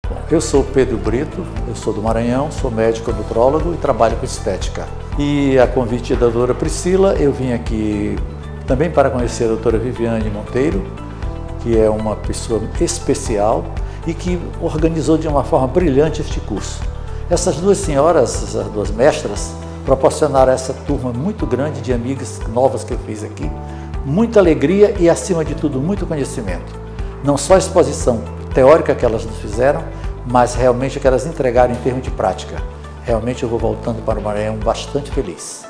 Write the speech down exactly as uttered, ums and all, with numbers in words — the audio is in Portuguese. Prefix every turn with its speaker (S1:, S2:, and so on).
S1: Eu sou Pedro Brito, eu sou do Maranhão, sou médico nutrólogo e trabalho com estética. E a convite da doutora Priscila, eu vim aqui também para conhecer a doutora Viviane Monteiro, que é uma pessoa especial e que organizou de uma forma brilhante este curso. Essas duas senhoras, essas duas mestras, proporcionaram a essa turma muito grande de amigas novas que eu fiz aqui, muita alegria e, acima de tudo, muito conhecimento. Não só a exposição teórica que elas nos fizeram, mas realmente o que elas entregaram em termos de prática. Realmente eu vou voltando para o Maranhão bastante feliz.